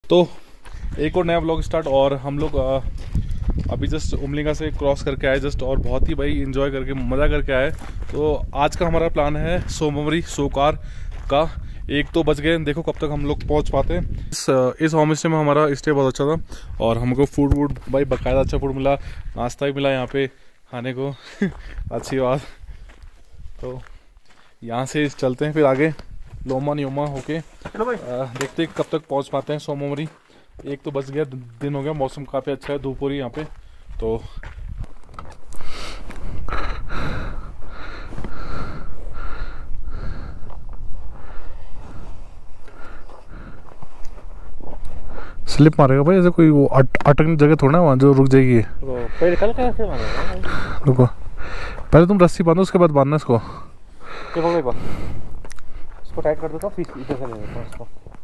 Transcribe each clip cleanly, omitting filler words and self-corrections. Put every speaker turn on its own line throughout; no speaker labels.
तो एक और नया व्लॉग स्टार्ट। और हम लोग अभी जस्ट उमलिंगा से क्रॉस करके आए जस्ट, और बहुत ही भाई एंजॉय करके मज़ा करके आए। तो आज का हमारा प्लान है सोमवारी सोकार का। 1 तो बज गए, देखो कब तक हम लोग पहुंच पाते हैं। इस होम स्टे में हमारा स्टे बहुत अच्छा था और हमको फूड वूड भाई बाकायदा अच्छा फूड मिला, नाश्ता भी मिला यहाँ पे खाने को अच्छी बात। तो यहाँ से चलते हैं फिर आगे लोमा न्योमा होके, देखते हैं कब तक पहुँच पाते हैं सोमवारी। 1 तो बज गया, दिन हो गया, मौसम काफ़ी अच्छा है, धूप हो रही है यहाँ पे। तो स्लिप मारेगा भाई, ऐसे कोई वो अटकने जगह थोड़ा ना वहाँ जो रुक जाएगी।
पहले कल कैसे मारेगा?
रुको, पहले तुम रस्सी बांधो, उसके बाद बांधना इसको।
इसको टाइट कर देता हूँ, फिर इधर से ले लेता हूँ इसको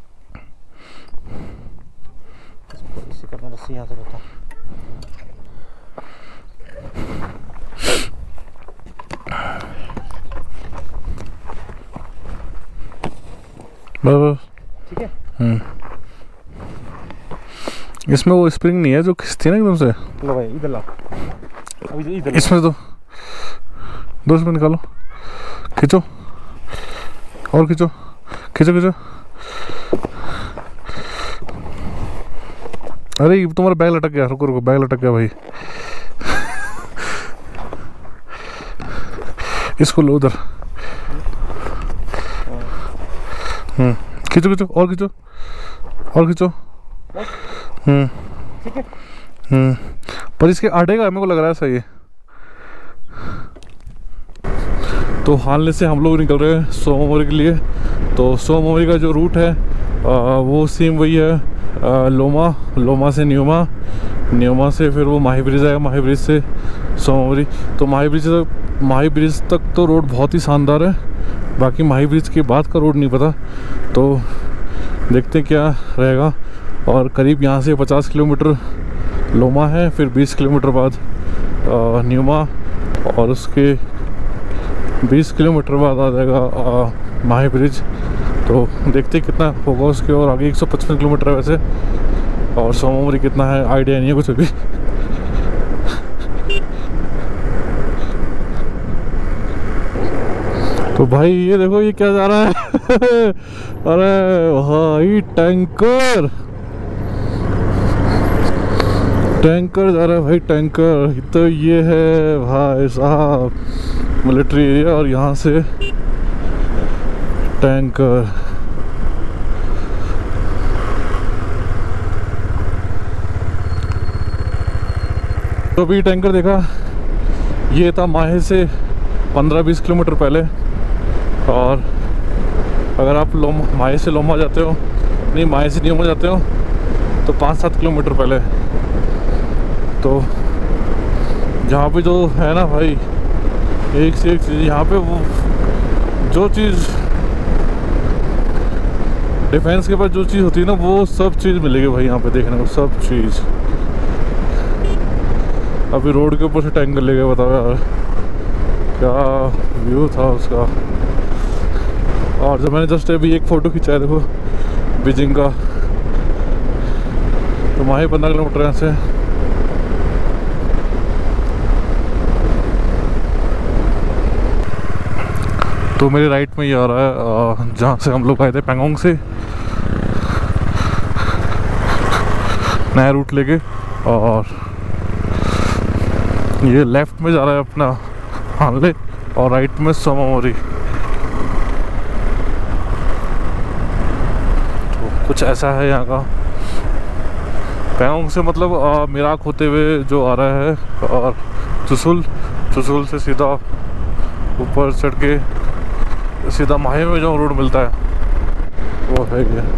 इसी करना, रस्सी यहाँ से लेता हूँ।
बस
ठीक है।
इसमें वो स्प्रिंग नहीं है जो खिंचती है ना एकदम से।
लो भाई इधर ला, अभी इधर
इसमें तो 2 मिनट निकालो, खींचो और खींचो खींचो खींचो। अरे तुम्हारा बैग लटक गया, रुको रुको, बैग लटक गया भाई। इसको लो उधर, खींचो खींचो और खींचो और खींचो।
ठीक है।
पर इसके अड़ेगा, मेरे को लग रहा है सही है। तो हालने से हम लोग निकल रहे हैं सोमवारी के लिए। तो सोमवारी का जो रूट है वो सेम वही है, लोमा से न्योमा से फिर वो माही ब्रिज आएगा, माही ब्रिज से सोमवारी। तो माही ब्रिज तक तो रोड बहुत ही शानदार है, बाकी माही ब्रिज के बाद का रोड नहीं पता। तो देखते हैं क्या रहेगा। और करीब यहाँ से 50 किलोमीटर लोमा है, फिर 20 किलोमीटर बाद न्योमा, और उसके 20 किलोमीटर बाद आ जाएगा माही ब्रिज। तो देखते कितना होगा उसके, और आगे 155 किलोमीटर है वैसे, और सोमवारी कितना है आइडिया नहीं है कुछ अभी। तो भाई ये देखो ये क्या जा रहा है अरे भाई टैंकर जा रहा है भाई, टैंकर। तो ये है भाई साहब मिलिट्री एरिया, और यहाँ से टैंकर। तो अभी टैंकर देखा, ये था माहे से 15-20 किलोमीटर पहले। और अगर आप माहे से लोमा जाते हो, नहीं माहे से न्योमा जाते हो, तो 5-7 किलोमीटर पहले। तो यहाँ पे जो है ना भाई, एक से एक चीज़ यहाँ पे, वो जो चीज़ डिफेंस के पास जो चीज़ होती है ना, वो सब चीज़ मिलेगी भाई यहाँ पे देखने को, सब चीज़। अभी रोड के ऊपर से टैंकर ले गए, बताओ यार क्या व्यू था उसका। और जब मैंने जस्ट अभी एक फ़ोटो खिंचाया देखो बीजिंग का, तो माही 15 किलोमीटर यहाँ से। तो मेरे राइट में ये आ रहा है जहाँ से हम लोग आए थे पैंगोंग से, नया रूट लेके। और ये लेफ्ट में जा रहा है अपना हानले, और राइट में सोमवारी। तो कुछ ऐसा है यहाँ का। पैंगोंग से मतलब मिराक होते हुए जो आ रहा है, और चुसुल से सीधा ऊपर चढ़ के सीधा माहे में जो रोड मिलता है वो है ये।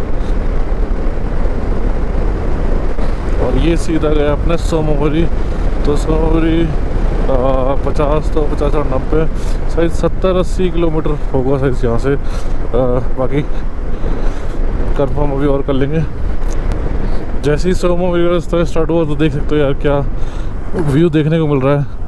और ये सीधा गया अपने सोमवारी। तो सोमवारी 50 तो 50 और 90 शायद 70-80 किलोमीटर होगा शायद यहाँ से। बाकी कंफर्म अभी और कर लेंगे। जैसे ही सोमवारी का रास्ता स्टार्ट हुआ तो देख सकते हो यार क्या व्यू देखने को मिल रहा है।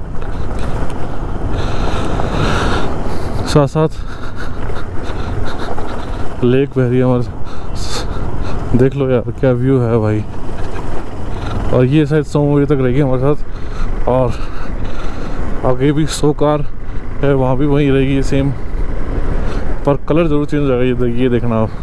साथ साथ लेक बह रही है हमारे देख लो यार क्या व्यू है भाई। और ये शायद 100 बजे तक रहेगी हमारे साथ, और आगे भी 100 कार है, वहाँ भी वहीं रहेगी सेम, पर कलर ज़रूर चेंज हो जाएगा। ये देखना आप।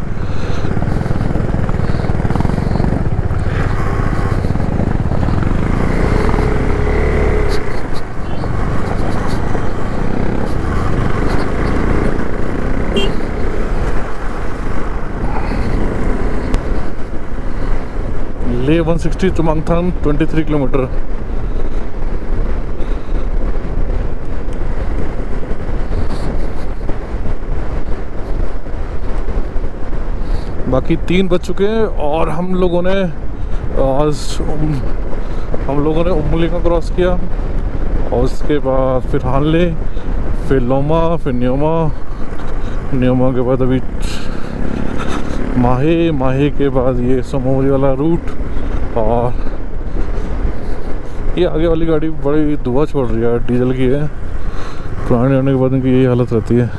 ले 160 चुमंगथान 23 किलोमीटर। बाकी 3 बज चुके हैं और हम लोगों ने उम्मलिंगा क्रॉस किया, और उसके बाद फिर हानले, फिर लोमा, फिर न्योमा के बाद अभी माहे के बाद ये सोमोरी वाला रूट। और ये आगे वाली गाड़ी बड़ी धुआं छोड़ रही है, डीजल की है, पुराने होने के बाद इनकी यही हालत रहती है।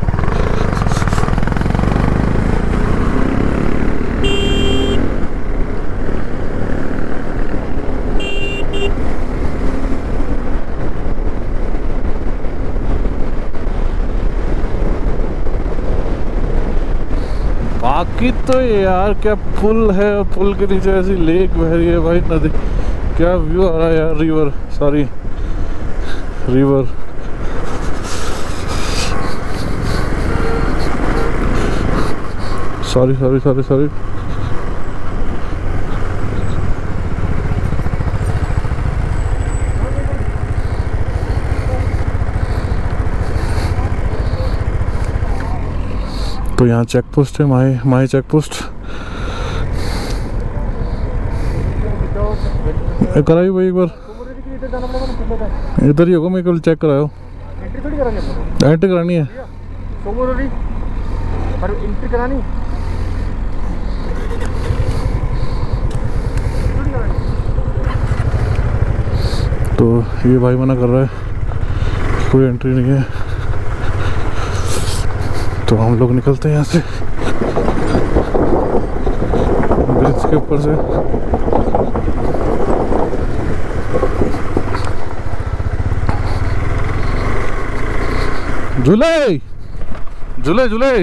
बाकी तो यार क्या पुल है, पुल के नीचे ऐसी लेक बह रही है भाई, नदी, क्या व्यू आ रहा है यार। रिवर सॉरी तो यहाँ चेक पोस्ट है, माही चेक पोस्ट कराई भाई एक बार। इधर ही होगा, मैं कल चेक करायो। एंट्री करानी है,
एंट्री करानी।
तो ये भाई मना कर रहा है, कोई एंट्री नहीं है। तो हम लोग निकलते हैं यहाँ से, ब्रिज के ऊपर से। झूले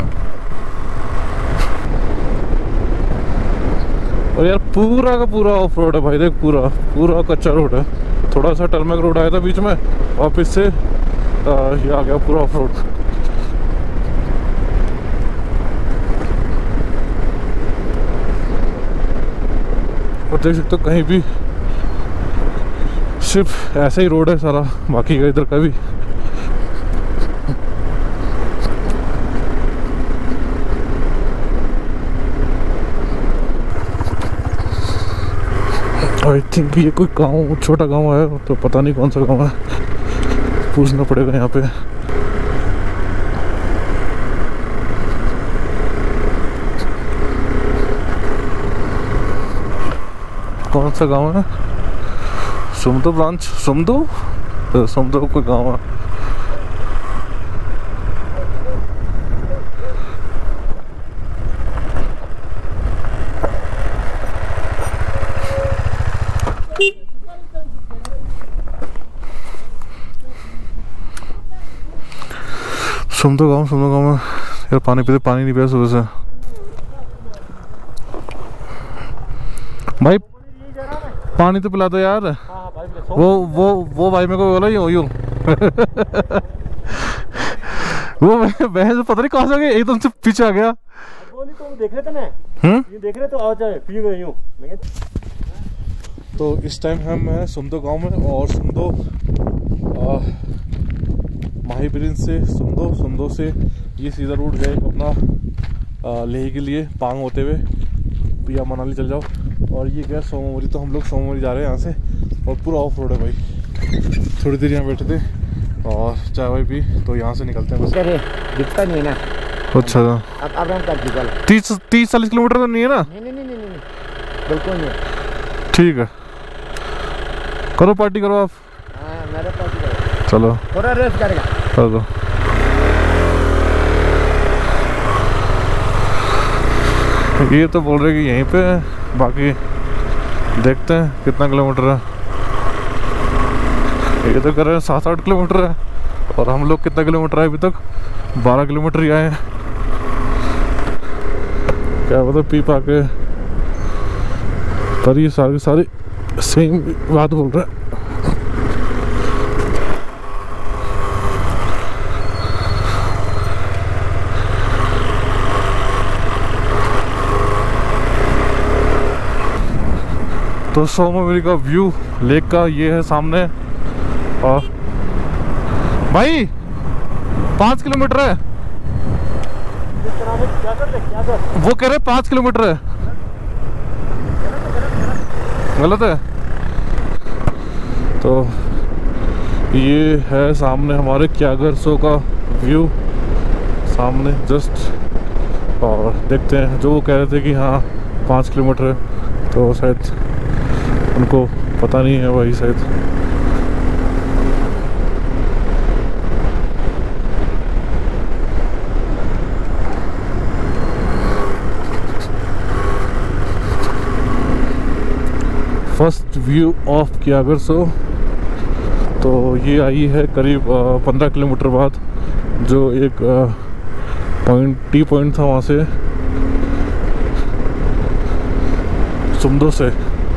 और यार पूरा का पूरा ऑफ रोड है भाई, देख पूरा कच्चा रोड है। थोड़ा सा टर्मैक रोड आया था बीच में, वापस से ये आ गया पूरा ऑफ रोड। और देख सकते हो कहीं भी सिर्फ ऐसा ही रोड है सारा, बाकी का इधर का भी। आई थिंक ये कोई गांव, छोटा गांव है, तो पता नहीं कौन सा गांव है, पूछना पड़ेगा यहाँ पे। कौन सा गांव है? सुमदो ब्रांच, सुमदो कोई गांव है। सुमदो गांव में यार पानी नहीं पिया सुबह से भाई। पानी तो पिला दो यार। वो भाई मेरे को बोला यूं वो बहन पता नहीं कहाँ से आ गया, एकदम से पीछे आ गया।
वो नहीं तो देख रहे थे ना, ये देख रहे तो आ जाए पी गए यूं।
तो इस टाइम हम हैं सुमदो गांव में, और सुमदो माही ब्रिज से सुमदो से ये सीधा रूट गए अपना लेह के लिए, पांग होते हुए या मनाली चल जाओ। और ये गया सोमोरी, तो हम लोग सोमोरी जा रहे हैं यहाँ से, और पूरा ऑफ रोड है भाई। थोड़ी देर यहाँ बैठे थे और चाय वाय पी, तो यहाँ से निकलते हैं बस।
दिखता नहीं है ना।
अच्छा
अब
30-40 किलोमीटर तो नहीं है ना?
नहीं बिल्कुल नहीं।
ठीक है, करो पार्टी करो आप।
मेरा पार्टी करो,
चलो
थोड़ा रेस्ट करेगा,
कर दो। ये तो बोल रहे कि यहीं पे है, बाकी देखते हैं कितना किलोमीटर है। ये तो कर रहे हैं 7-8 किलोमीटर है, और हम लोग कितना किलोमीटर है अभी तक? 12 किलोमीटर ही आए हैं। क्या पता पी पा के, पर ये सारी सेम बात बोल रहे हैं। तो सोमवती का व्यू लेक का ये है सामने। और भाई 5 किलोमीटर है, वो कह रहे 5 किलोमीटर है। गलत है। तो ये है सामने हमारे क्यागर सो का व्यू सामने जस्ट। और देखते हैं, जो वो कह रहे थे कि हाँ 5 किलोमीटर है, तो शायद उनको पता नहीं है वही शायद। First view of Kyagar Tso. तो ये आई है करीब 15 किलोमीटर बाद, जो एक टी पॉइंट था वहाँ से सुमदो से।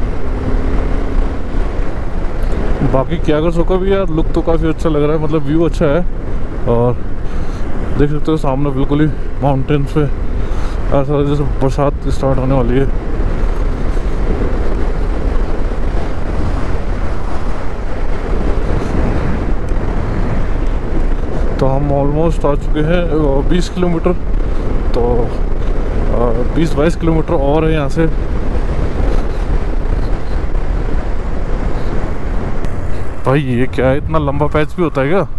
बाकी क्यागर सो का भी यार लुक तो काफ़ी अच्छा लग रहा है, मतलब व्यू अच्छा है। और देख सकते हो सामने बिल्कुल ही माउंटेन्स पे ऐसा जैसे बरसात स्टार्ट होने वाली है। तो हम ऑलमोस्ट आ चुके हैं 20 किलोमीटर। तो 20-22 किलोमीटर और है यहाँ से। भाई ये क्या है, इतना लंबा पैच भी होता है क्या?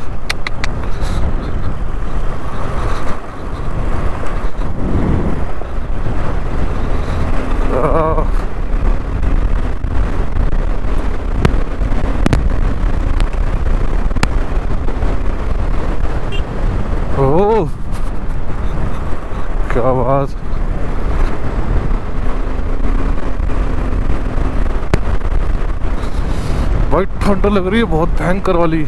ओह क्या बात। भाई ठंड लग रही है बहुत भयंकर वाली।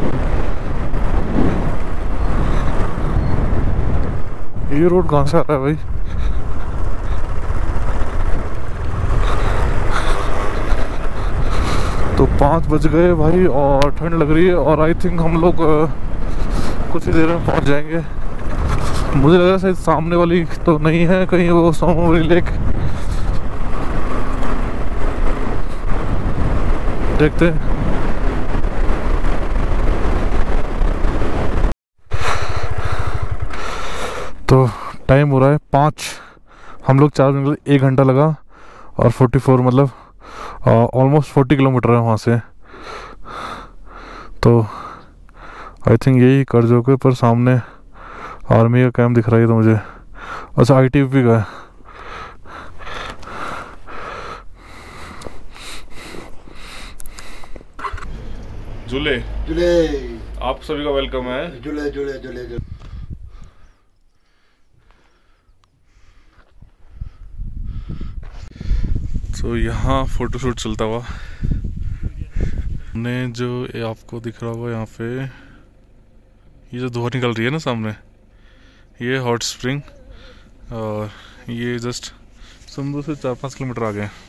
ये रोड कहाँ से आ रहा है भाई? तो 5 बज गए भाई और ठंड लग रही है। और आई थिंक हम लोग कुछ ही देर में पहुंच जाएंगे। मुझे लग रहा है शायद सामने वाली तो नहीं है कहीं वो सोमवती लेक। देखते हैं। तो टाइम हो रहा है 5। हम लोग 4 निकले, 1 घंटा लगा। और 44 मतलब ऑलमोस्ट 40 किलोमीटर है वहाँ से। तो आई थिंक यही करजो के पर सामने आर्मी का कैंप दिख रहा है तो मुझे। अच्छा ITBP का है। जुले
जुले
आप सभी का वेलकम है।
जुले जुले जुले जुले।
तो यहाँ फोटोशूट चलता हुआ ने जो ये आपको दिख रहा होगा यहाँ पे, ये जो धुआं निकल रही है ना सामने, ये हॉट स्प्रिंग। और ये जस्ट सुमदो से 4-5 किलोमीटर आगे है।